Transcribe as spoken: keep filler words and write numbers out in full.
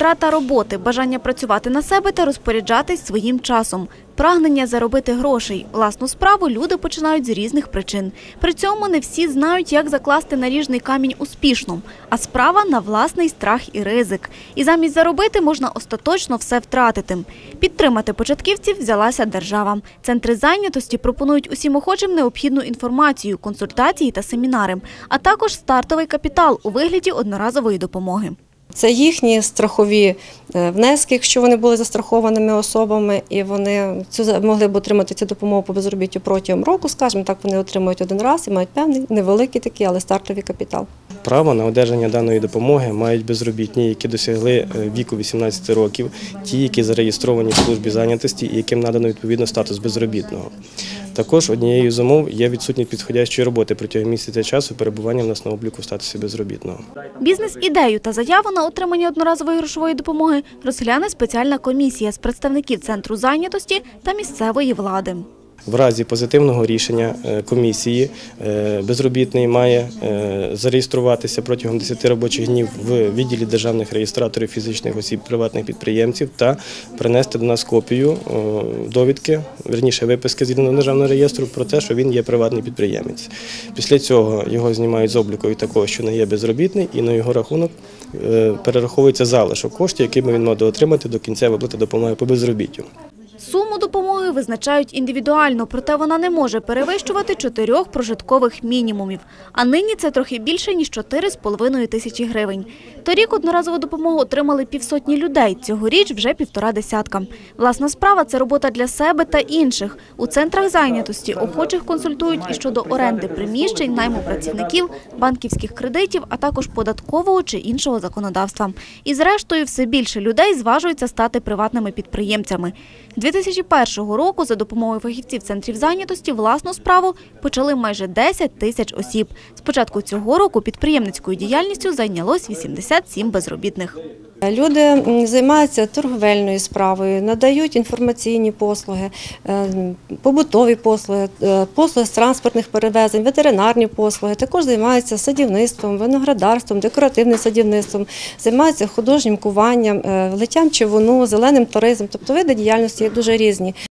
Втрата роботи, бажання працювати на себе та розпоряджатись своїм часом. Прагнення заробити грошей. Власну справу люди починають з різних причин. При цьому не всі знають, як закласти наріжний камінь успішно. А справа на власний страх і ризик. І замість заробити можна остаточно все втратити. Підтримати початківців взялася держава. Центри зайнятості пропонують усім охочим необхідну інформацію, консультації та семінари, а також стартовий капітал у вигляді одноразової допомоги. Це їхні страхові внески, якщо вони були застрахованими особами, і вони могли б отримати цю допомогу по безробіттю протягом року, скажімо так, вони отримують один раз і мають певний, невеликий такий, але стартовий капітал. Право на одержання даної допомоги мають безробітні, які досягли віку вісімнадцяти років, ті, які зареєстровані в службі зайнятості і яким надано відповідно статус безробітного. Також однією з умов є відсутність підходящої роботи протягом місяця часу перебування в нас на обліку в статусі безробітного. Бізнес-ідею та заяву на отримання одноразової грошової допомоги розгляне спеціальна комісія з представників Центру зайнятості та місцевої влади. В разі позитивного рішення комісії безробітний має зареєструватися протягом десяти робочих днів в відділі державних реєстраторів фізичних осіб, приватних підприємців та принести до нас копію довідки, вірніше виписки з єдиного державного реєстру про те, що він є приватний підприємець. Після цього його знімають з обліку і такого, що не є безробітний, і на його рахунок перераховується залишок коштів, якими він може отримати до кінця виплати допомоги по безробіттю. Суму допомоги визначають індивідуально, проте вона не може перевищувати чотирьох прожиткових мінімумів. А нині це трохи більше, ніж чотири з половиною тисячі гривень. Торік одноразову допомогу отримали півсотні людей, цьогоріч вже півтора десятка. Власна справа – це робота для себе та інших. У центрах зайнятості охочих консультують і щодо оренди приміщень, найму працівників, банківських кредитів, а також податкового чи іншого законодавства. І зрештою все більше людей зважуються стати приватними підприємцями. дві тисячі першого року за допомогою фахівців центрів зайнятості власну справу почали майже десять тисяч осіб. З початку цього року підприємницькою діяльністю зайнялось вісімдесят сім безробітних. Люди займаються торговельною справою, надають інформаційні послуги, побутові послуги, послуги з транспортних перевезень, ветеринарні послуги. Також займаються садівництвом, виноградарством, декоративним садівництвом, займаються художнім куванням, литтям човуну, зеленим туризмом. Тобто види діяльності є дуже різні.